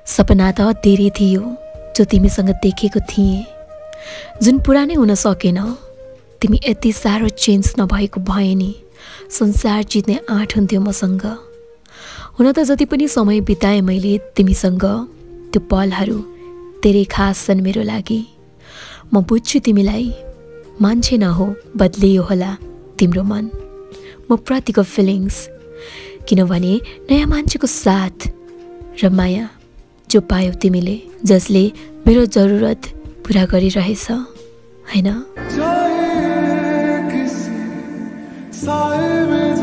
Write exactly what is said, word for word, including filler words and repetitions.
सपना त धेरै थियो जो तिमीसँग देखेको थिएँ, जुन पुरा नै हुन सकेन। तिमी यति साह्रो चेन्ज नभएको भए नि संसार जित्ने आँट हुन्थ्यो मसँग। हुन त जति पनि समय बिताएँ मैले तिमीसँग, त्यो पलहरू धेरै खास छन् मेरो लागि। म बुझ्छु तिमीलाई, मान्छे नहो बदलियो होला तिम्रो मन, म प्रतिको फिलिङ्स। किनभने नयाँ मान्छेको साथ र माया जो पायौ तिमीले, जसले मेरो जरुरत पुरा गरिरहेछ, हैन?